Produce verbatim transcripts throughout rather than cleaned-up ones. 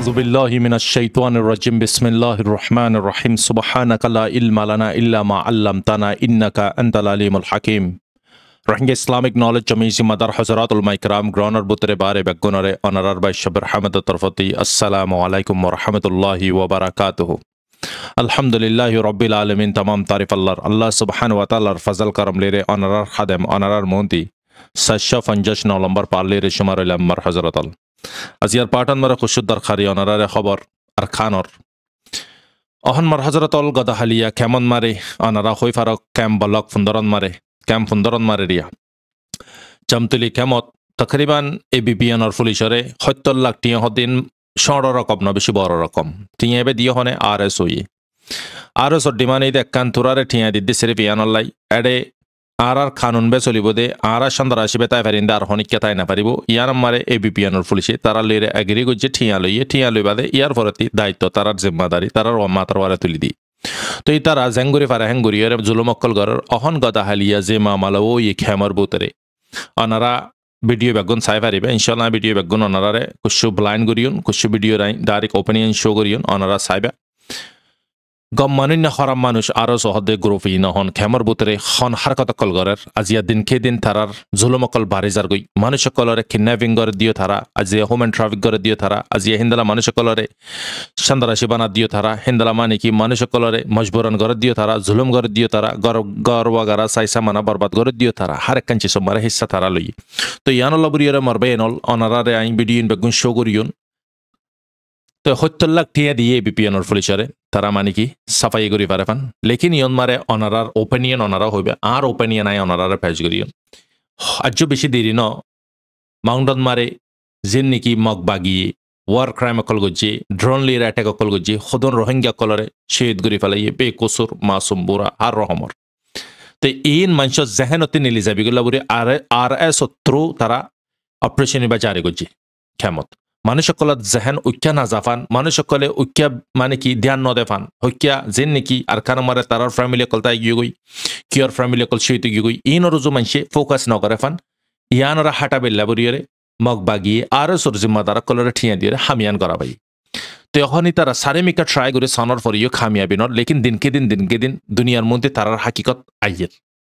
আউযুবিল্লাহি মিনাশ শাইতানির রাজিম বিসমিল্লাহির রহমানির রহিম সুবহানাকা লা ইলমা লানা ইল্লা মা আল্লামতানা ইন্নাকা আনতাল আলিমুল হাকিম রহিঙ্গা ইসলামিক নলেজ জমিজি মাদার হযরাতুল মাইকরাম গ্রহণের বুতরে বারে বেগুনরে অনারার বাইশবর হামদ তরফতি আসসালামু আলাইকুম ওয়া রাহমাতুল্লাহি ওয়া বারাকাতুহু আলহামদুলিল্লাহি রাব্বিল আলামিন तमाम तारीफ अल्लाह अल्लाह सुब्हानाहु व तआलार फजल करम लेरे অনারার খাদেম অনারার মন্তি সাতশো পঞ্চাশ নম্বর পারলেরে শুমার ইলাম্মার হযরতাল আজিয়ার পাঠান মারা খুশুদ্দার খারি অনারারে খবর আর খানর অহন মার হযরতাল গদাহালিয়া কেমন মারে অনারা হই ফারক ক্যাম বলক ফুন্দরন মারে ক্যাম ফুন্দরন মারে রিয়া জামতুলি কেমত তকরিবান এবিপিএনর পুলিশরে সত্তর লাখ টিয়া হদিন ষড় রকম না বেশি বড় রকম টিয়া এবে দিয়ে হনে আর এস ওই আর এস ওর ডিমানে দেখ কান তুরারে টিয়া দিদি সিরিফ ইয়ানল্লাই এডে আর আর কানুন বে চলিব দে আর আর সন্দার আসবে তাই পারিন্দে আর হনিকা তাই না পারিব ইয়ার মারে এবিপিএনর পুলিশে তারা লইরে এগ্রি গজ্জে ঠিয়া লইয়ে ঠিয়া লই বাদে ইয়ার ফরতি দায়িত্ব তারার জিম্মাদারি তারার মাতার ওয়ারে তুলি দি তো এই তারা জেঙ্গুরি ফারা হেঙ্গুরি এর জুলুমক্কল গরের অহন গদা হালিয়া যে মামালা ও ই খেমর বুতরে অনারা ভিডিও বেগুন চাই পারিবে ইনশাল্লাহ ভিডিও বেগুন অনারারে কুছু ব্লাইন্ড করিয়ন কুছু ভিডিও রাই ডাইরেক্ট ওপেনিয়ন শো করিয়ন অনারা চাইবে গম মানুষ খরাম মানুষ আরো সহদে গ্রুপ ই নহন খেমর বুতরে খন হারকতকল গরের আজিয়া দিন কে দিন তারার জুলুমকল বারিজার গই মানুষকলরে কিডন্যাপিং করে দিও তারা আজিয়া হিউম্যান ট্রাফিক করে দিও তারা আজিয়া হিন্দালা মানুষকলরে সন্দারাশি বানা দিও তারা হিন্দালা মানে কি মানুষকলরে মজবুরন করে দিও তারা জুলুম করে দিও তারা গর গর ওয়াগারা সাইসা মানা বরবাদ করে দিও তারা হার এক কাঞ্চি সমারে হিস্সা তারা লই তো ইয়ানল্লা বুরিয়রে মরবে এনল অনারারে আইন ভিডিও বেগুন শো করিয়ন তো সত্তর লাখ টিয়া দিয়ে বিপিএনর পুলিশরে তারা মানে কি সাফাই করি পারে পান লেকিন ইয়ন মারে অনারার ওপেনিয়ন অনারা হইবে আর ওপেনিয়ন আই অনারারে পেশ করিয়ন আজ বেশি দেরি ন মাউন্টন মারে যেন নাকি মগ বাগিয়ে ওয়ার ক্রাইম অকল গজ্জে ড্রোন লির অ্যাটাক অকল গজ্জে সদন রোহিঙ্গা কলরে শহীদ করি ফেলাইয়ে বে কসুর মাসুম বুড়া আর রহমর তো ইন মানুষ জেহেনতি নিলি যাবি গলা বুড়ি আর আর এস থ্রু তারা অপারেশন বা জারি গজ্জে ক্ষমত মানুষসকলত জেহেন ঐক্যা নাজাফান মানুষসকলে ঐক্যা মানে কি ধ্যান নদেফান ঐক্যা যেন নাকি আর কারণ মারে তারার ফ্যামিলি অকল তাই গিয়ে গই কিয়র ফ্যামিলি অকল সহিত গিয়ে গই ইন রুজু মানুষে ফোকাস নকরে ফান ইয়ানরা হাঁটা বেল্লা বরিয়রে মগ বাগিয়ে আর সর জিম্মাদার কলরে ঠিয়া দিয়ে হামিয়ান করা পাই তো এখনই তারা সারেমিকা ট্রাই করে সনর ফরিও খামিয়াবিনর লেকিন দিনকে দিন দিনকে দিন দুনিয়ার মধ্যে তারার হাকিকত আইয়ের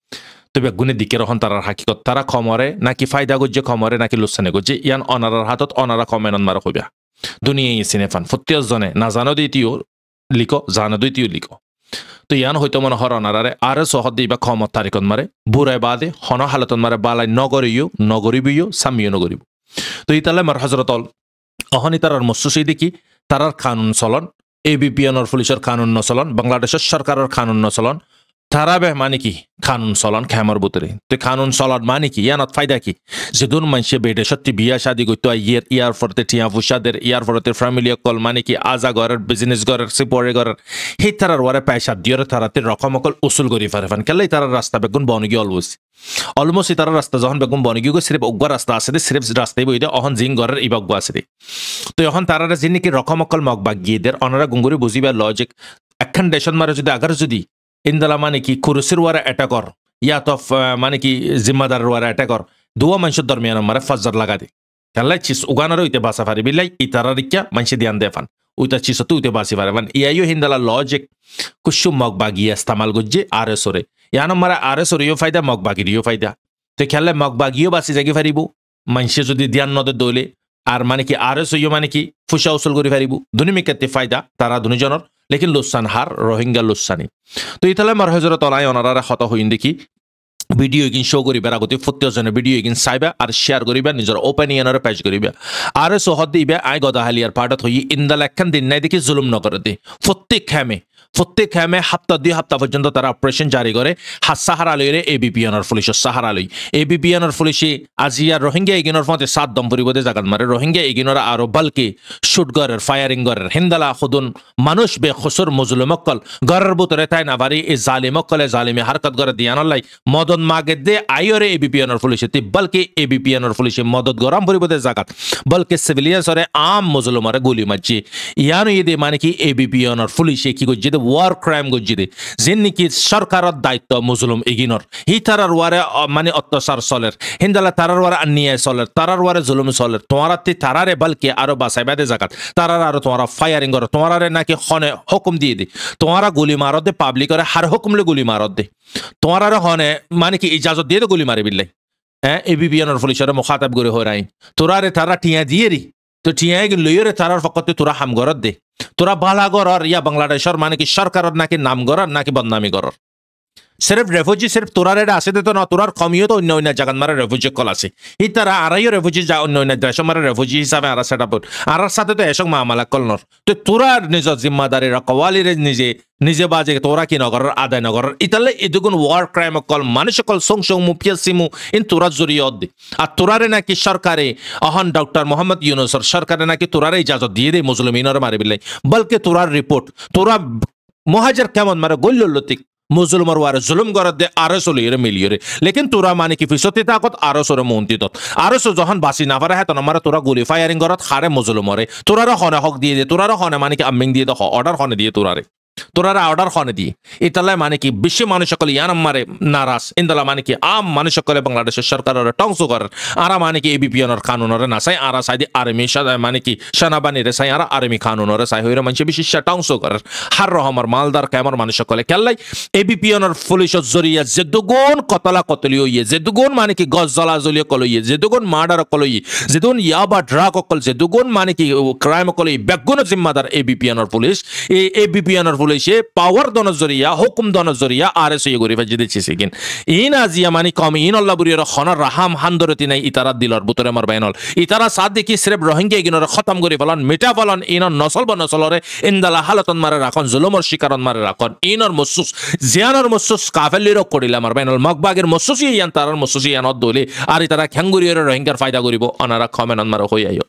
তবে গুণে দিকে রহন তারার হাকিকত তারা খমরে নাকি ফায়দা গজ্জে খমরে নাকি লুসানে গজ্জে ইয়ান অনারার হাতত অনারা কমেনন মারা হইবা দুনিয়ায় সিনেফান ফত্যিয় জনে না জানো দিতিও লিখো জানো দিতিও লিখো তো ইয়ান হয়তো মনে হর অনারারে আর সহদ দিবা খমত তারিকত মারে বুড়াই বাদে হন হালতন মারে বালাই নগরিও নগরিবিও সামিও নগরিব তো ইতালে মার হজরতল অহনি তারার মসুসি দেখি তারার কানুন চলন এবিপিএনর পুলিশের কানুন নচলন বাংলাদেশের সরকারের কানুন নচলন তারা বে মানে কি কানুন চলন খেমর বুতরে তো কানুন চলন মানে কি ইয়ানত ফায়দা কি যেদুন মানুষে বেডে সত্যি বিয়া শাদি করতো ইয়ের ইয়ার ফরতে টিয়া ফুসাদের ইয়ার ফরতে ফ্যামিলি অকল মানে কি আজা ঘরের বিজনেস ঘরের সিপরে ঘরের সেই তারার ওয়ারে পয়সা দিয়ে তারাতে রকম অকল উসুল করি ফারে ফান কেলাই তারার রাস্তা বেগুন বনগি অলবস অলমোস্ট তারার রাস্তা যখন বেগুন বনগি গো সিরিফ অগ্বা রাস্তা আছে দে সিরিফ রাস্তায় বইতে অহন জিং ঘরের ইবগ্ব আছে দে তো এখন তারারা যে নাকি রকম অকল মগ বাগিয়েদের অনারা গুঙ্গুরি বুঝিবা লজিক একখান দেশন মারে যদি আগার যদি ইন্দালা মানে কি কুরসির ওয়ারা অ্যাটাকর ইয়াত অফ মানে কি জিম্মাদার ওয়ারা অ্যাটাকর দুয়া মানুষের দরমিয়ান মারে ফজর লাগা দে তাহলে চিস উগানার ওইতে বাসা ফারি বিলাই ইতারা রিক্যা মানুষে ধ্যান দেফান ওইটা চিস তো উইতে বাসি পারে মানে ইয়াইও হিন্দালা লজিক কুসু মগ বাগিয়ে ইস্তেমাল গজ্জে আর এসরে ইয়ান মারা আর এসরিও ফায়দা মগ বাগিরিও ফায়দা তো খেলে মগ বাগিও বাসি জাগি ফারিব মানুষে যদি ধ্যান নদে দৌলে আর মানে কি আর এসইও মানে কি ফুসা উসুল করে ফারিব দুনিমিকাতে ফায়দা তারা দুজনের লেকিন লুসান হার রোহিঙ্গা লুসানি তো ইতালে মার হজরত অলাই অনারা হত হইন দেখি ভিডিও এগিন শো করিবার আগতে প্রত্যেকজনে ভিডিও এগিন চাইবা আর শেয়ার করিবা নিজের ওপিনিয়নের পেজ করিবা আর সহদ দিবা আই গদাহালিয়ার পার্টত হই ইন্দাল একখান দিন নাই দেখি জুলুম নকরে দে প্রত্যেক খামে প্রত্যেক খামে হাপ্তা দুই হাপ্তা পর্যন্ত তারা অপারেশন জারি করে হাত সাহারা লইরে এবিপিএনর পুলিশের সাহারা লই এবিপিএনর পুলিশে আজিয়া রোহিঙ্গা এগিনর মতে সাত দম পরিবদে জাগাত মারে রোহিঙ্গা এগিনর আরো বালকে শুট গরের ফায়ারিং গরের হিন্দালা খুদুন মানুষ বে খসুর মজলুমক্কল গরের বুতরে তাই না বাড়ি এই জালিমক্কলে জালিমে হারকত করে দিয়ানলাই মদন মাগে দে আইরে এবিপিএনর পুলিশে তি বলকে এবিপিএনর পুলিশে মদত গরম পরিবদে জাগাত বলকে সিভিলিয়ানসরে আম মজলুমারে গুলি মারছে ইয়ানো ইদে মানে কি এবিপিএনর পুলিশে কি গজ্জে ওয়ার ক্রাইম গজ্জি যেন নাকি সরকারের দায়িত্ব মুসলিম এগিনর হি তারার ওয়ারে মানে অত্যাচার চলের হিন্দালা তারার ওয়ারে অন্যায় চলের তারার ওয়ারে জুলুম চলের তোমারাতে তারারে বলকে আরো বাসাই বাদে জাগাত তারার আরো তোমারা ফায়ারিং করো তোমারে নাকি হনে হুকুম দিয়ে দি তোমারা গুলি মারত দে পাবলিক করে হার হুকুমলে গুলি মারত দে তোমার হনে মানে কি ইজাজত দিয়ে গুলি মারি বিল্লাই হ্যাঁ এবিপিএনের পুলিশের মুখাতাব করে হরাই তোরারে তারা টিয়া দিয়ে রি তো টিয়া লইরে তারার ফকতে তোরা হাম গরত দে তোরা বালা গরর ইয়া বাংলাদেশের মানে কি সরকারের নাকি নাম গরর নাকি বদনামি গরর সির্ফ রেফিউজি সির্ফ তোরারে আছে তো না তোরার কমিও তো অন্য অন্য জায়গার মারে রেফিউজি কল আছে ই তারা আড়াইও রেফিউজি যা অন্য অন্য দেশ মারে রেফিউজি হিসাবে আর সেট আপ আর সাথে তো এসব মামলা কলনর তো তোরা নিজের জিম্মাদারি কওয়ালিরে নিজে নিজে বাজে তোরা কি নগরের আদায় নগরের ইতালে এদুগুন ওয়ার ক্রাইম কল মানুষ কল সং সং মুফিয়া সিমু ইন তোরা জরিয়ত দি আর তোরারে নাকি সরকারে অহন ডক্টর মোহাম্মদ ইউনুসর সরকারে নাকি তোরারে ইজাজত দিয়ে দে মুসলিমিনর মারি বিলাই বলকে তোরার রিপোর্ট তোরা মহাজের কেমন মারে গল্লতিক মুসলমার ওয়ারে জুলুম গরত দে আরো লিয়ে মিলিয়ে লেকিন তোরা মানে কি ফিসতি তাকত আরো সরে মন্তি তত আরো যখন বাসি না পারে হ্যাঁ আমার তোরা গুলি ফায়ারিং গরত খারে মুসলমরে তোরারও হনে হক দিয়ে দে তোরারও হনে মানে কি আমিং দিয়ে দে অর্ডার হনে দিয়ে তোরারে তোরারা অর্ডার হনে দিয়ে ইতালায় মানে কি বিশ্ব মানুষ সকল ইয়ানাম মারে নারাজ ইন্দালা মানে কি আম মানুষ সকলে বাংলাদেশের সরকারের টংস করেন আরা মানে কি এবিপিএনের কানুনরে না চাই আরা চাই আর্মি মানে কি সেনাবাহিনীরে চাই আরা আর্মি কানুনরে চাই হইরে মানুষ বিশেষ টংস করেন হার রহমার মালদার কেমর মানুষ সকলে খেললাই এবিপিএনের পুলিশের জরিয়া যে দুগুণ কতলা কতলি হইয়ে যে দুগুণ মানে কি গছ জ্বলা জ্বলিয়ে কলইয়ে যে দুগুণ মার্ডার কলইয়ে যে দুগুণ ইয়াবা ড্রাগ অকল যে দুগুণ মানে কি ক্রাইম কলই বেগুন জিম্মাদার এবিপিএনের পুলিশ এই এবিপিএনের পুলিশে পাওয়ার দনের জরিয়া হুকুম দনের জরিয়া আর এস ইয়ে গরিফা জিদে চিসিকিন ইন আজিয়া মানে কম ইন আল্লাহ বুরিয়র খনার রাহাম হান্দরতি নাই ইতারা দিলর বুতরে মার বাইনল ইতারা সাদ দেখি সিরেফ রোহিঙ্গা ইগিনর খতম করে ফেলন মিটা ফেলন ইনর নসল বনসলরে ইন্দালা হালতন মারে রাখন জুলুমর শিকারন মারে রাখন ইনর মসুস জিয়ানর মসুস কাফেলির করিলা মার বাইনল মগবাগের মসুসি ইয়ান তারার মসুসি ইয়ান দলে আর ইতারা খ্যাঙ্গুরিয়র রোহিঙ্গার ফায়দা করিব অনারা খমেনন মারে হই আইও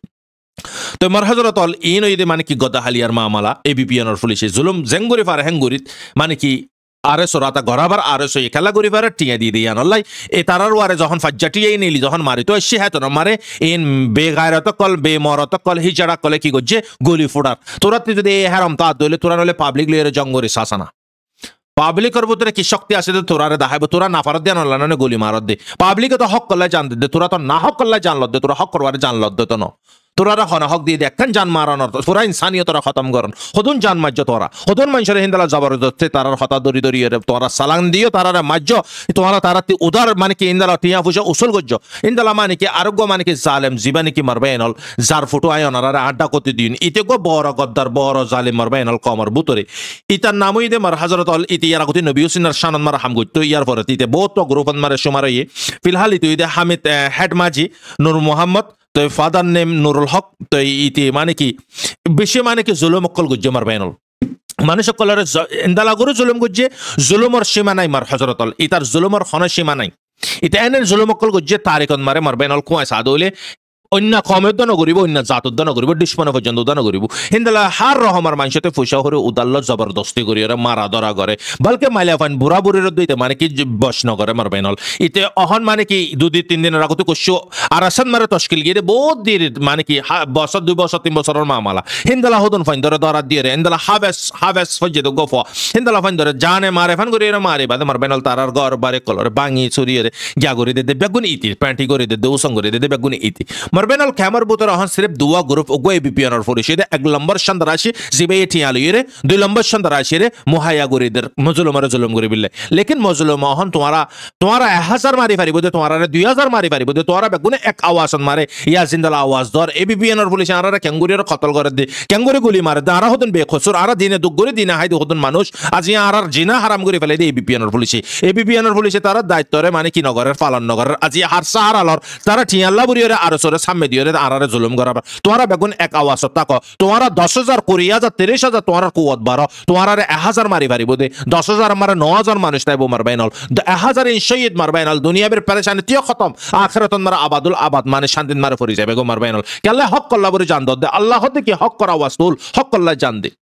তো মারহাজরত অল ইন ইদে মানে কি গদাহালিয়ার মামলা এবিপিএনের পুলিশে জুলুম জেঙ্গুরি ফার হেঙ্গুরিত মানে কি আরএস রাতা গরাবার আরএস এই খেলা গরি ফার টিয়া দিয়ে দিয়ান আল্লাহ এ তারার ওয়ারে যখন ফাজ্জাটিয়াই নিলি যখন মারি তো সে হ্যাঁ তো মারে ইন বেগায়রত কল বেমরত কল হিজড়া কলে কি গজ্জে গুলি ফুড়ার তোরা যদি এ হারাম তা দলে তোরা নলে পাবলিক লিয়ে জঙ্গরি শাসানা পাবলিকের ভিতরে কি শক্তি আছে তোরারে দেখাইব তোরা না ফারত দিয়ে নলে গুলি মারত দে পাবলিকে তো হক করলে জান দে তোরা তো না হক করলে জানলত দে তোরা হক করবারে জানলত দে তো ন তোরা হনে হক দিয়ে দেখেন জান মারানোর পুরা ইনসানিয়তরা খতম করেন হদুন জান মাজ্য তোরা হদুন মানুষের হিন্দালা জবরদস্তি তারার হতা দরি দরি তোরা সালাং দিও তারারে মাজ্য তোরা তারা উদার মানে কি ইন্দালা টিয়া ফুসা উসুল গজ্জ ইন্দালা মানে কি আরোগ্য মানে কি জালেম জীবানি কি মারবে এনল যার ফুটো আয় অনারে আড্ডা করতে দিন ইতে গো বড় গদ্দার বড় জালিম মারবে এনল কমর বুতরে ইতার নামই দে মার হাজরত অল ইতি ইয়ার গতি নবী হুসিনার শানন মার হাম গজ্জ ইয়ার পরে ইতে বহুত গ্রুপন মারে সুমার ইয়ে ফিলহাল ইতে ইদে হামিদ হেড মাঝি নূর মোহাম্মদ তো ফাদার নেম নুরুল হক তো ইতি মানে কি বেশি মানে কি জুলুম অকল গুজ্জে মার বাইনল মানুষ সকলের ইন্দালা গরু জুলুম গুজ্জে জুলুমর সীমা নাই মার হজরতল ইতার জুলুমর খনের সীমা নাই ইতা এনের জুলুম অকল গুজ্জে তারিকন মারে মার বাইনল কুয়ায় সাদলে অন্য কমে উদ্যান করিব অন্য জাত উদ্যান করিব দুশ্মন পর্যন্ত উদ্যান করিব হিন্দালা হার রহমার মানুষতে ফুসা হরে উদাল্ল জবরদস্তি করি মারা ধরা করে বলকে মাইলা ফাইন বুড়া বুড়ির দইতে মানে কি বস নগরে মার বাইনল ইতে অহন মানে কি দুদিন তিন দিনের আগতে কষু আর আসান মারে তশকিল গিয়ে বহুত দিন মানে কি বছর দুই বছর তিন বছরের মামালা হিন্দালা হদন ফাইন ধরে ধরা দিয়ে হিন্দালা হাবেস হাবেস ফজে তো গফ হিন্দালা ফাইন ধরে জানে মারে ফান করি মারে বাদে মার বাইনল তারার ঘর বারে কলরে বাঙি চুরিয়ে গিয়া করে দে বেগুন ইতি প্যান্টি করে দে দৌসং করে দে বেগুন ইতি মারবেনাল ক্যামার বুতর হন সির্ফ দুয়া গ্রুপ ওগো এবিপিএনর ফরিশিদে এক নম্বর শান্ত রাশি জিবে ঠিয়ালিরে দুই নম্বর শান্ত রাশি রে মুহায়া গরিদের মজলুমারে জুলুম করি বিল্লে লেকিন মজলুম হন তোমারা তোমারা এক হাজার মারি পারিব দে তোমারা দুই হাজার মারি পারিব দে তোরা বেগুনে এক আওয়াজ মারে ইয়া জিন্দাল আওয়াজ ধর এবিপিএনর পুলিশ আরা ক্যাঙ্গুরির কতল করে দে ক্যাঙ্গুরি গুলি মারে দে আরা হদন বেখসুর আরা দিনে দুগ গরি দিনে হাইদে হদন মানুষ আজি আরার জিনা হারাম করে ফেলে দে এবিপিএনর পুলিশে এবিপিএনর পুলিশে তারা দায়িত্বরে মানে কি নগরের পালন নগরের আজি হার সাহারালর তারা ঠিয়াল্লা বুড়িরে আরো সরে সামনে দিয়ে আরারে জুলুম করাবার তোমরা বেগুন এক আওয়াজ তাকো তোমরা দশ হাজার কুড়ি হাজার তিরিশ হাজার তোমার কুয়াত বারো তোমার এক হাজার মারি পারিব দে দশ হাজার মারে ন হাজার মানুষ তাই মার বাইনল এক হাজার শহীদ মার বাইনল দুনিয়াবের পেরেশানি তিয় খতম আখিরাতন মারা আবাদুল আবাদ মানে শান্তিন মারে ফরি যাবে গো মার বাইনল কেল্লা হক কল্লা বরে জান দে আল্লাহ হতে কি হক করা ওয়াসতুল হক কল্লা জান দে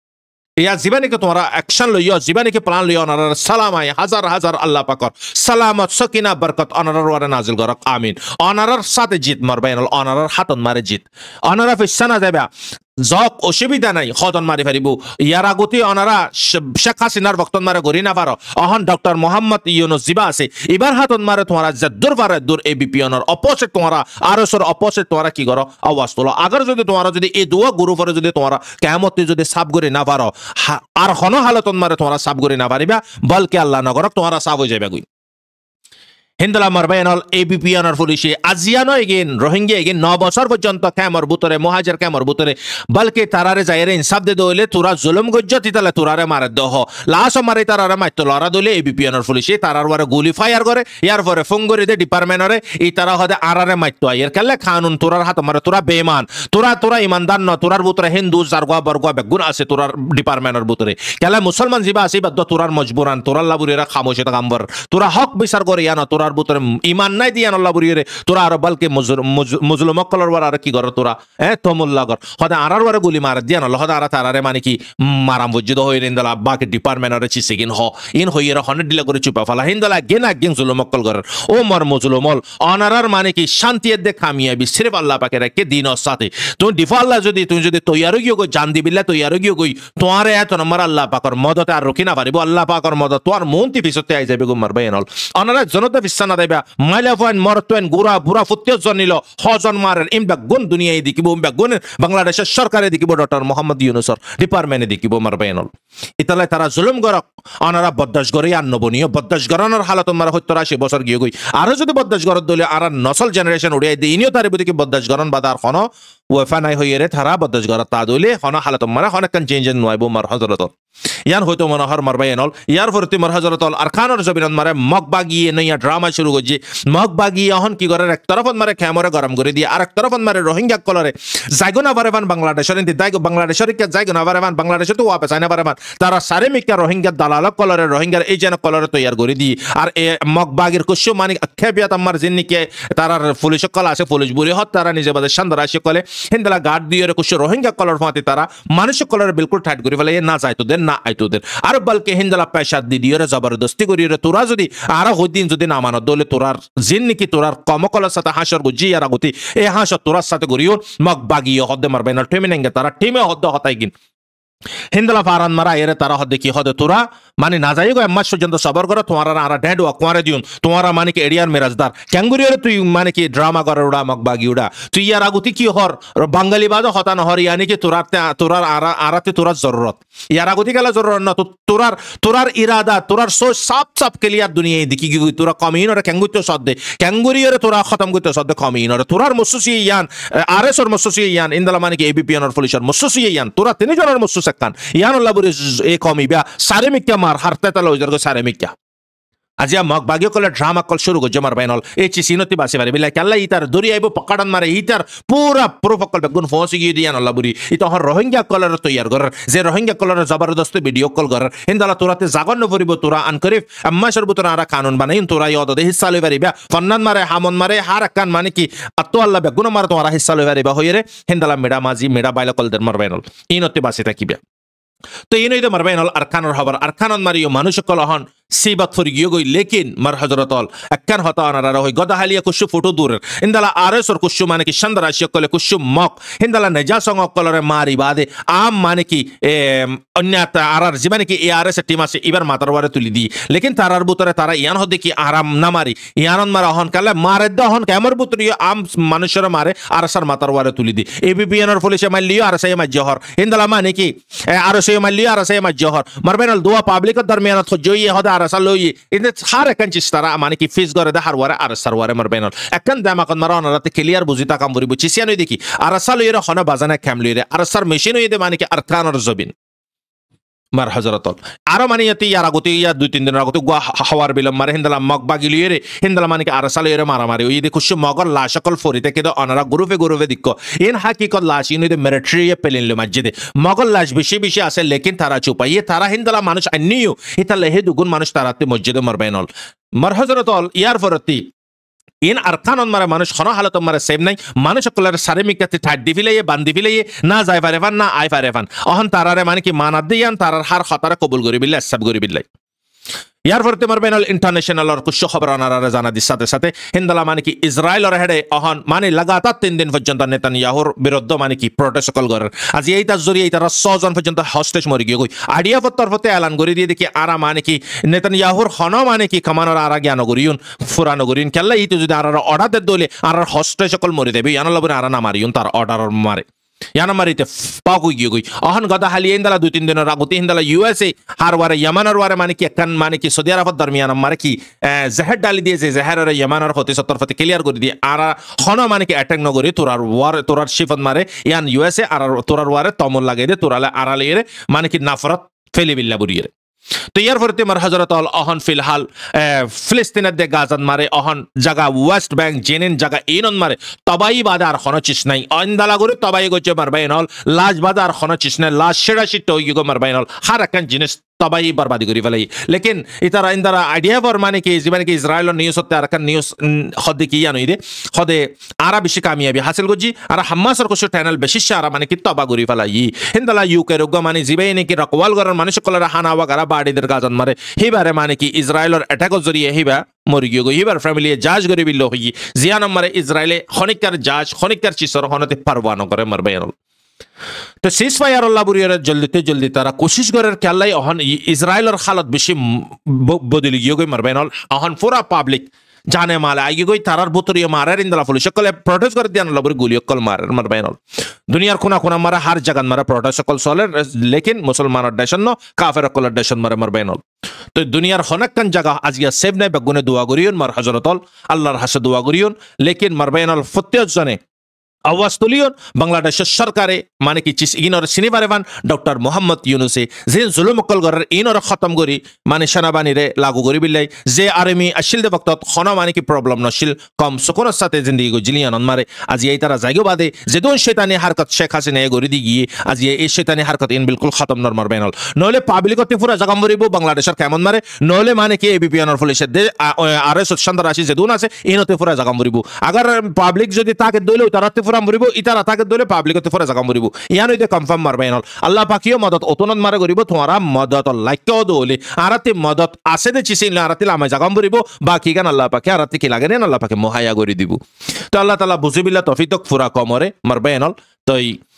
ইয়া জীবানীকে তোমরা অ্যাকশন লইও জীবানীকে প্ল্যান লইও অনার সালামাই হাজার হাজার আল্লাহ পাকর সালামত সকিনা বরকত অনার ওয়ারে নাজিল করক আমিন অনার সাথে জিত মার বাইনল অনার হাতন মারে জিত অনারা ফিসানা যাবে জক অসুবিধা নাই খতন মারি ফারিব ইয়ার আগতে অনারা শেখ হাসিনার বক্তন মারে গরি না পারো অহন ডক্টর মোহাম্মদ ইউনুস জিবা আছে এবার হাতন মারে তোমারা যে দূর পারে দূর এবিপি অনার অপোজিট তোমারা আরএসর অপোজিট তোমারা কি করো আওয়াজ তোলো আগর যদি তোমারা যদি এই দুয়া গুরু পরে যদি তোমারা কিয়ামতে যদি সাব গরি না পারো আর হন হালতন মারে তোমারা সাব গরি না পারিবা বলকে আল্লাহ নগর তোমারা সাব হয়ে যাবে গুই হিন্দলা মারবাইনল এবিপি অনার পুলিশে আজিয়ানো এগেন রোহিঙ্গা এগেন ন বছর পর্যন্ত ক্যামর বুতরে মহাজের ক্যামর বুতরে বলকে তারারে যাইরে ইনসাফ দে দইলে তোরা জুলুম গজ্জ তিতালে তোরারে মারে দহ লাশ মারে তারারে মাইত লড়া দইলে এবিপি অনার পুলিশে তারার ওয়ারে গুলি ফায়ার করে ইয়ার পরে ফঙ্গরি দে ডিপার্টমেন্টরে এই তারা হদে আরারে মাইত আইয়ের কেলে কানুন তোরার হাত মারে তোরা বেমান তোরা তোরা ইমানদার ন তোরার বুতরে হিন্দু জারগা বর্গা বেগুন আছে তোরার ডিপার্টমেন্টের বুতরে কেলে মুসলমান জিবা আছে বাদ তোরার মজবুরান তোরার লাবুরিরা খামোশে কাম্বর তোরা হক বিচার করে ইয়ানা তোরার বুতরে ইমান নাই দিয়া আল্লাহ বুড়িয়ে তোরা আর বলকে মুজলুম মক্কলর বার আর কি কর তোরা হ্যাঁ তমুল্লা কর হদা আরার বারে গুলি মার দিয়া নল হদা আর তারারে মানে কি মারাম বজ্জিত হয়ে নিন্দলা আব্বাকে ডিপার্টমেন্টরে চিসে গিন হ ইন হইয়ে হনে ডিলা করে চুপা ফেলা হিন্দলা গেন একদিন জুলুম মক্কল করার ও মর মুজলুমল অনারার মানে কি শান্তি দে কামিয়াবি সির্ফ আল্লাহ পাকে রেখে দিন সাথে তুমি ডিফা আল্লাহ যদি তুমি যদি তৈয়ার গিয়ে গই জান দিবিল্লা তৈয়ার গিয়ে গই তোমার এত নম্বর আল্লাহ পাকর মদতে আর রকি না পারিব আল্লাহ পাকর মদত তোমার মন্তি পিছতে আই যাবে গুমার বেনল অনারা জনতা বিশ্বাস না দেবে মাইলাফান মরতোয়েন গুরা বুড়া ফুত্তেও জনিল হজন মারের ইমবা গুণ দুনিয়ায় দেখিব ইমবা গুণ বাংলাদেশের সরকারে দেখিব ডক্টর মোহাম্মদ ইউনুসর ডিপার্টমেন্টে দেখিব মার বেনল ইতালে তারা জুলুম গরক অনারা বদদাস গরে আর নবনীয় বদদাস গরানোর হালত মারা সত্তর আশি বছর গিয়ে গই আরো যদি বদদাস গরত দলে আর নসল জেনারেশন উড়িয়ে দিই ইনিও তার বুদিকে বদদাস গরন বাদার খন ওয়েফা নাই হইয়ে রে তারা বদদাস গরত তা দলে হন হালত মারা হন কান চেঞ্জ নয়বো মার হজরত ইয়ান হয়তো মনোহর মারবাইনল ইয়ার ফরতি মার হজরত আর খানর জবিনত মারে মগ বাগিয়ে নইয়া ড্রামা শুরু করছে মগ বাগিয়ে অহন কি করে এক তরফত মারে ক্যামরে গরম করে দিয়ে আর এক তরফত মারে রোহিঙ্গা কলরে জায়গো না পারেবান বাংলাদেশের ইন্দি দাইগো বাংলাদেশের কে জায়গো না পারেবান বাংলাদেশে তো ওয়াপে চাইনা পারেবান তারা সারে মিকা রোহিঙ্গা দালাল কলরে রোহিঙ্গার এই যেন কলরে তৈয়ার করে দিয়ে আর এ মগ বাগির কুশু মানিক খেবিয়াত আমার জিন্নিকে তারার পুলিশ কল আছে পুলিশ বুড়ি হত তারা নিজে বাদে শান্দার আসে কলে হিন্দলা গার্ড দিয়ে কুশু রোহিঙ্গা কলর ফাঁতে তারা মানুষ কলরে বিলকুল টাইট করে ফেলে না যায় তোদের না আই তোদের আর বলকে হিন্দলা পেশা দিয়ে জবরদস্তি করি তোরা যদি আর হদিন যদি না মানত দলে তোরার জিন নাকি তোরার কমকলার সাথে হাসর বুঝি আর আগতি এই হাসর তোরার সাথে করিও মগ বাগিয়ে হদ্দে মারবে না টেমে নেঙ্গে তারা টিমে হদ্দ হতাই কিন হিন্দলা ফারান মারা এরে তারা হদে কি হদে তোরা মানে না যাই গো এমাস পর্যন্ত সবর করো তোমার আর ড্যাড ও কোয়ারে দিউন তোমার মানে কি এরিয়ার মেরাজদার ক্যাঙ্গুরিয়রে তুই মানে কি ড্রামা করে উড়া মগ বাগি উড়া তুই ইয়ার আগুতি কি হর বাঙালি বাদ হতা নহর ইয়ানি কি তোরার তোরার আরাতে তোরার জরুরত ইয়ার আগুতি গেলা জরুরত না তো তোরার তোরার ইরাদা তোরার সোচ সাপ সাপ ক্লিয়ার দুনিয়ায় দেখি কি তোরা কমিনরে ক্যাঙ্গুইতো সদ্দে ক্যাঙ্গুরিয়রে তোরা খতম করতে সদ্দে কমিনরে তোরার মুসুসি ইয়ান আরএসর মুসুসি ইয়ান ইন্দলা মানে কি এবিপি অনর পুলিশের মুসুসি ইয়ান তোরা তিনি জনের মুসুস kan yan Allah buri e komi bia sare mikya mar harta talo jargo sare mikya আজিয়া মগ বাগিও কলে ড্রামা কল শুরু করছে মার বাইনল এই চি সিনতি বাসে পারে বিলা কাল্লা ইতার দরি আইবো পকাডান মারে ইতার পুরা প্রোফকল বেগুন ফসি গিয়ে দিয়ান আল্লাহ বুরি ইতো হর রোহিঙ্গা কলর তৈয়ার করার যে রোহিঙ্গা কলর জবরদস্ত ভিডিও কল করার হিন্দালা তোরাতে জাগন্ন ফরিব তোরা আনকরিফ আম্মা সর্বতরা আরা কানুন বানাইন তোরা ইয়দ দে হিস্সা লই পারিবা ফন্নান মারে হামন মারে হার কান মানে কি আত্তো আল্লাহ বেগুন মার তোরা হিস্সা লই পারিবা হইরে হিন্দালা মেডা মাজি মেডা বাইলা কল দের মার বাইনল ইনতে বাসে থাকিবা তো এই নইতে মার বাইনল আরকানর হবার আরকানন মারিও মানুষ কল হন সিবাত ফরি গিয়ে গই লেকিন মার হজরতল একখান হতা আনারা হই গদাহালিয়া কুশু ফটো দূরের হিন্দালা আরএসর কুশু মানে কি চন্দ্র রাশিয়া কলে কুশু মক হিন্দালা নেজা সঙ্গ কলরে মারি বাদে আম মানে কি অন্যাত আরার যে মানে কি এ আরএস টিম আছে এবার মাতারবারে তুলি দি লেকিন তারার বুতরে তারা ইয়ান হদে কি আরাম না মারি ইয়ানন মারা হন কালে মারে দ হন কেমর বুতরি আম মানুষের মারে আরএসর মাতারবারে তুলি দি এবিপিএনর পুলিশে মারলিও আরএস এ মাজহর হিন্দালা মানে কি আরএস এ মারলিও আরএস এ মাজহর মারবেনল দোয়া পাবলিকের দরমিয়ানত খজই হদা Saloyi in the Harakan Chistara, Maniki Fiz Gore the Harwara, Arasarwara Marbenal. A can Damakon Marana, the Kiliar Buzita Kamburi, Buchisiano Diki, Arasalo Hona Bazana Camlure, Arasar Machino de Maniki Arkan or Zobin. Mar Hazaratal. Aramaniati Yaragutia, Dutin Ragotu, Hawar Bilam, Marhindala, Mok Bagiliere, Hindalamanik Arasalere Maramari, the Kushu Mogor, Lashakal for it, take the honor, Gurufe Guruvedico. In Hakikol Lash, you know the military Pelin Lumajide. Mogol Lash Bishibisha, Lekin Tarachupa, Ye Tara Hindala Manush, I knew it a lehedu gun Manush Tarati Mojida Marbenol. Mar Hazaratal, Yar for a tea. In Arkanon Mara Manush Hona Halatom Mara same night, Manushakula Sarimika Tat Divile, Bandivile, Naza Varevan, Na I Varevan. On Tarare Maniki Manadian Tarar Har Hatara Kobulguribil, Sabguribil. यार फरते मरबेनल international और कुछ खबर आना जाना this साथे साथे हिंदला माने की इजराइल और हेडे अहन माने लगातार तीन दिन पर्यंत नेतान्याहुर विरुद्ध माने की प्रोटेस्ट कल कर आज यही तार जरिए तारा सौ जन पर्यंत हस्टेज मरि गई आईडीएफ तरफते ऐलान करी दिए देखिए आरा माने की नेतान्याहुर हन माने की कमानर आरा ज्ञान नगरियुन फुरा नगरियुन केल्ला इतो যদি आरार ऑर्डर दे दोले आरार हस्टेज कल मरि देबे याना लबरे आरा ना मारियुन तार ऑर्डर मारे याना मारिते पागु गियोगई अहन गदा हाली इंदला दो तीन दिन रागुती इंदला यूएसए हार वारे यमन और वारे माने की कन माने की सऊदी अरब दरमियान मारे की जहर डाली दिए जे जहर और यमन और होते सत्तर फते क्लियर कर दिए आरा खनो माने की अटैक नगरी तुरार वार तुरार शिफत मारे यान यूएसए आरा तुरार वारे तमल लागे दे तुराले आरा लेरे माने की नफरत फेली बिल्ला बुरिये तो यार फरते मर हजरत अल अहन फिलहाल फिलिस्तीन दे गाजन मारे अहन जगह वेस्ट बैंक जेनेन जगह इनन मारे तबाई बाजार खनो चिस नहीं अंदला गुरु तबाई गोचे मरबाइनल लाज बाजार खनो चिस नहीं लाज शेड़ा शिटो युगो मरबाइनल हर अकन जिनिस तबाही बर्बादी करी फलाई लेकिन इतारा इंदरा आइडिया पर माने की जीवन की इजराइल और न्यूज़ होते अरकन न्यूज़ खदे की या नहीं दे खदे आरा बिशी कामयाबी हासिल गुजी आरा हम्मा सर कुछ टैनल बेशिश आरा माने की तबा करी फलाई हिंदला यूके रोगा माने जीवन ने की रकवाल गरन माने शुक्ला हाना वगैरह बाड़ी दर गाजन मारे ही बारे माने की इजराइल और अटैक जरिए ही बा मुर्गियों को ही बार फैमिली जांच करी बिल्लो हुई जियान मारे इजराइल खनिकर जांच खनिकर चीज़ होने परवानो करे मरबेनल तो सीज फायर अल्लाह बुरियर जल्दी ते जल्दी तारा कोशिश करे क्या अल्लाह अहन इजराइल और हालत बेशी बदली गई गई मरबेनल अहन पूरा पब्लिक जाने माला आगे कोई तारार बुतरिया मारे इंदला फुल शक्ल प्रोटेस्ट कर दिया लबरी गोली कल मारे मरबेनल दुनियार खुना खुना मारा हर जगह मारा प्रोटेस्ट कल सोले लेकिन मुसलमान डेशन नो काफिर कल डेशन मारे मरबेनल तो दुनियार खनक कन जगह आज या सेब ने बगुने दुआ करियन मर हजरतल अल्लाहर हसे दुआ करियन लेकिन मरबेनल फतेज जने आवाज तुलियन बांग्लादेश सरकारे माने की चीज इन और सिनेबारेवान डॉक्टर मोहम्मद यूनुसे जे जुलुम कल गरर इन और खत्म करी माने सेनाबानी रे लागू करी बिल्लाई जे आर्मी अशिल दे वक्त खना माने की प्रॉब्लम नशिल कम सुकुन साथे जिंदगी को जिलियान मारे आज ये तारा जायगो बादे जे दोन शैतानी हरकत शेख हसीना गरी दी गिए आज ये शैतानी हरकत इन बिल्कुल खत्म नर मरबेनल नले पब्लिक ते पूरा जगह मरिबो बांग्लादेशर केमन मारे नले माने की एबीपी और पुलिस दे आरएस चंद्र राशि जे दोन আছে इनते पूरा जगह मरिबो अगर पब्लिक যদি তাকে দইলে তারাতে पूरा मरिबो इतार ताके दोले पब्लिक ते पूरा जगह मरिबो यानो इते कंफर्म मरबेनल अल्लाह पाकियो मदद ओतनन मारे करिबो तुम्हारा मदद लाइक दोले आराते मदद आसे दे चिसिन आराते लामा जगह मरिबो बाकी गान अल्लाह पाके आराते की लागे ने अल्लाह पाके मोहाया करि दिबो तो अल्लाह ताला बुझिबिल्ला तौफिक पूरा कमरे मरबेनल तो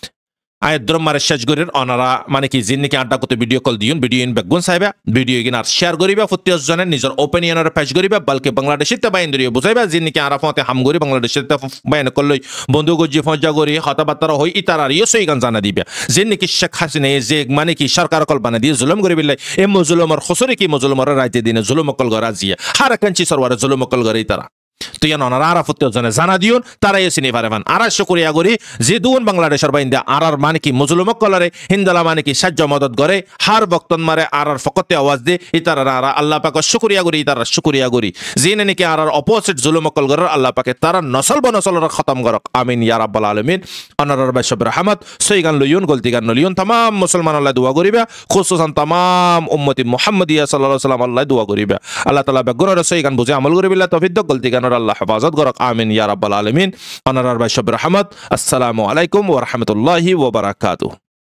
आय द्रम मारे शेज गरिर अनारा माने की जिन्ने के आड्डा कोते वीडियो कॉल दियुन वीडियो इन बेगुन साहेबा वीडियो गिन आर शेयर करिबा फुतियस जने निजर ओपिनियन और पेश करिबा बल्कि बांग्लादेशी ते बाइन दरियो बुझाइबा जिन्ने के आरा फते हम गरि बांग्लादेशी ते बाइन कललै बंधु गो जी फजा गरि हताबातर होई इतारार यो सही गान जाना दिबा जिन्ने की शेख हसीना जे माने की सरकार कल बना दिए जुलम गरि बिल्लै ए मजुलम और खुसरी की मजुलम और राइते दिने जुलम कल गरा जिया हर कंची सरवार जुलम कल गरि इतारा तो यान अनारा फुत्ते जने जाना दियुन तारा ये सिने फारेवान आरा शुक्रिया गरी जे दुन बांग्लादेशर बाइंदा आरार माने की मुसलम कलरे हिंदला माने की सज्ज मदद करे हर वक्तन मारे आरार फकते आवाज दे इतारा आरा अल्लाह पाक शुक्रिया गरी इतारा शुक्रिया गरी जेने ने के आरार अपोजिट जुलम कल गर अल्लाह पाक तारा नस्ल बनसल खत्म करक आमीन या रब्बल आलमीन अनर बशब रहमत सईगान लयुन गलती गान लयुन तमाम मुसलमान अल्लाह दुआ करिबा खुसूसन तमाम उम्मती मुहम्मदिया सल्लल्लाहु अलैहि वसल्लम अल्लाह दुआ करिबा अल्लाह ताला बेगुन सईगान बुझे अमल करिबिल्ला तौफीक गलती गान अल्लाह हिफाजत करक आमीन या रब्बल आलमीन अनर बशब रहमत अस्सलामु अलैकुम व रहमतुल्लाहि व बरकातुहू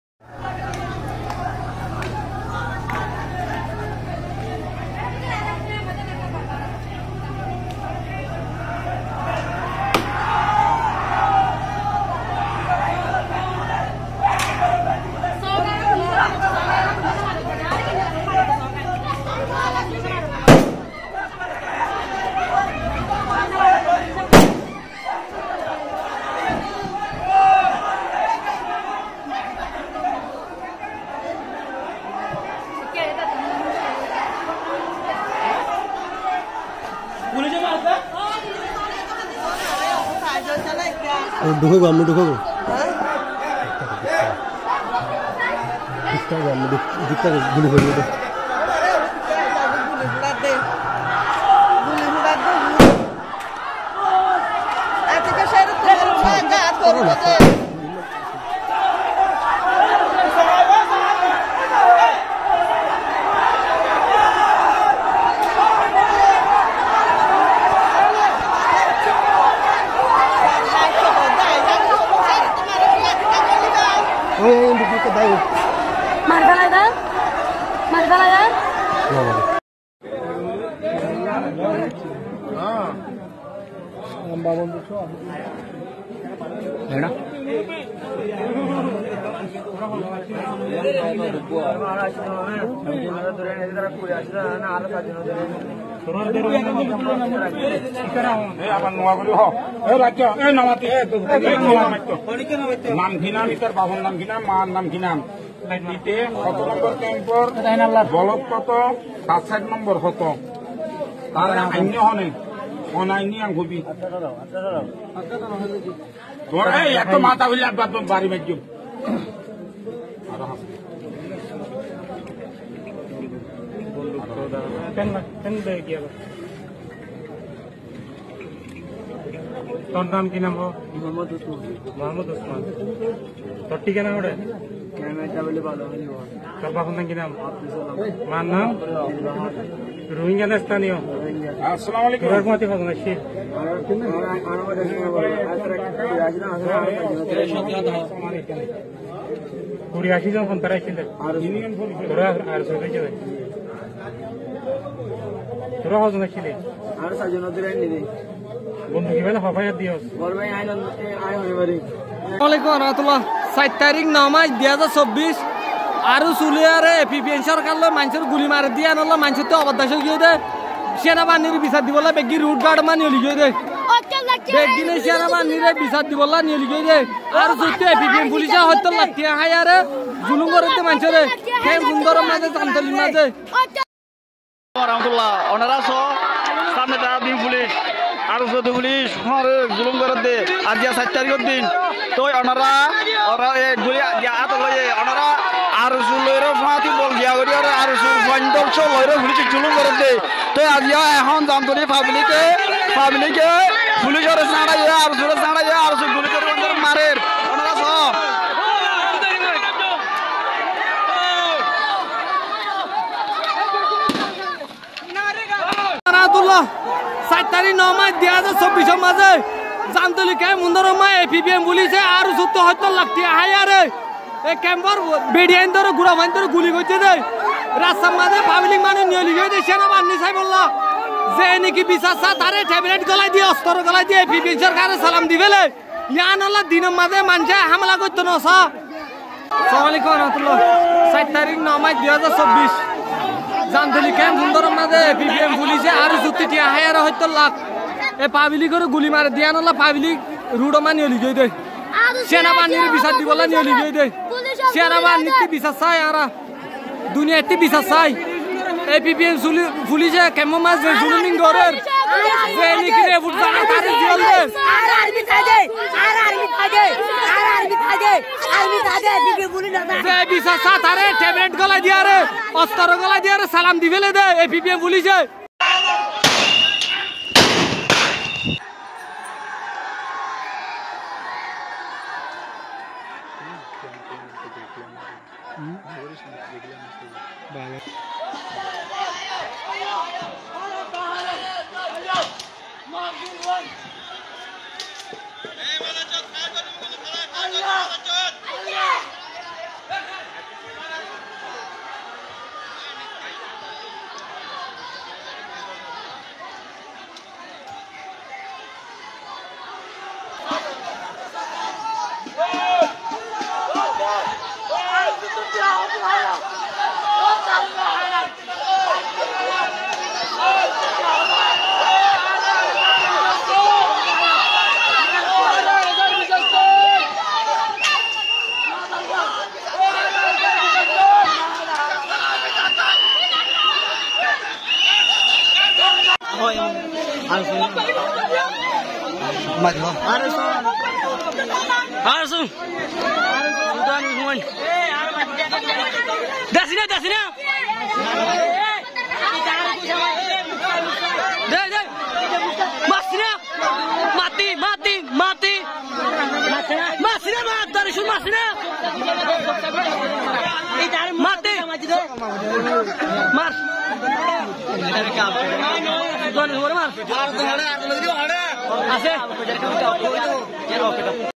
ঢুকো গো আমি ঢুকো গো দিকটা আমি দিকটা গুলি করে দে আজকে শেয়ার করে কাজ করব Marga la edad, marga la edad. নাম ঘিনাম ইতার বাবন নাম ঘিনাম মার নাম ঘিনাম নিতে কত নম্বর ক্যাম্পর বলক কত সাত ষাট নম্বর কত তার আইনি হনে অনাইনি আং হবি তোর এই এত মাথা হইলে একবার বাড়ি মাইজ তোর নাম কি নাম হো মোহাম্মদ উসমান মোহাম্মদ উসমান তোর ঠিকানা ওটা তোর বাবার নাম কি নাম মার নাম রোহিঙ্গা না স্থানীয় আসসালামু আলাইকুম রহমতি ভগবান আসি কুড়ি আশি জন ফোন তারা ছিল তোরা আর সবাই যাবে তোরা হজন আসলে আর সাজন ওদের আইনি বন্ধু কি বেলা হবাই দিও বলবাই আইন আই হই বাড়ি আসসালামু আলাইকুম রাহমাতুল্লাহ সাত তারিখ নয় মাস দুই হাজার চব্বিশ আরো সুলিয়ারে এপিপিএন সরকার লো মানুষের গুলি মারি দিয়ে আনলো মানুষের তো অবদাস হয়ে দে সেনাবাহিনীর বিচার দিবলা বেগি রুট গার্ড মান নিয়ে লিখে দে বেগিনে সেনাবাহিনীর বিচার দিবলা নিয়ে লিখে দে আর যদি এপিপিএন পুলিশে হয়তো লাগতে হায়ারে জুলুম করে দে মানুষের সেই সুন্দর মাঝে জানতলি মাঝে রাহমাতুল্লাহ ওনারা সো সামনে তা দিন পুলিশ আর যদি পুলিশ জুলুম করে দে আজ সাত তারিখের দিন তো ওনারা ওরা গুলি আত লয়ে ওনারা আর লইরে ফাঁতি বল গিয়া করি আর আর পঞ্চম শো লইরে পুলিশ জুলুম করে দে তো আজ এখন জামতলি পাবলিকে পাবলিকে পুলিশের সাড়া আর জোরে সাড়া আর গুলি করে মারে ওনারা সব সাত তারিখ নয় মাস দুই হাজার চব্বিশের মাঝে জামতলি ক্যাম্প মুন্দর এপিপিএম পুলিশে আর সত্তর হত্তর লাগতে হায়ারে এই ক্যাম্পর বেডিয়াইন ধরে গুড়া ভাইন ধরে গুলি করছে দে রাস্তার মাঝে পাবলিক মানে নিয়ে লিখে দিয়ে সেনাবাহিনী সাহেব বললা যে নাকি বিচার চা তারে ট্যাবলেট গলায় দিয়ে অস্ত্র গলায় দিয়ে এপিপিএম সরকারে সালাম দিবেলে ইয়ান আল্লাহ দিনের মাঝে মানুষে হামলা করতো না সা আসসালামু আলাইকুম রহমতুল্লাহ সাত তারিখ নয় মাস দুই হাজার চব্বিশ জামতলি ক্যাম্প সুন্দর মাঝে এপিপিএম পুলিশে আর যুক্তি টিয়া হায়ার হয়তো লাখ এ পাবলিক করে গুলি মারে দিয়া নলা পাবলিক রুড মা নিয়ে লিখে দে সেনাবাহিনীর বিচার দিবলা নিয়ে লিখে দে সেনাবাহিনীর বিচার চাই আর দুনিয়াতে বিচার চাই এপিপিএম পুলিশে কেমন মাছ যে জুলুমিং করে যে নাকি রে ফুট জানা তারে জেল দে আর আর্মি থাকে আর আর্মি থাকে আর আর্মি থাকে আর্মি থাকে বিকে পুলিশ না যে বিচার চা তারে ট্যাবলেট গলা দিয়া রে অস্ত্র গলা দিয়া রে সালাম দিবেলে দে এপিপিএম পুলিশে Arsu, sudah nih semuanya. Dah sini, dah sini. Dah, dah. Mas sini, mati, mati, mati. Mas sini, mas dari sini, mas sini. Mati. Mars. Tuan, mana Mars? Ada, ada lagi ada. Asal.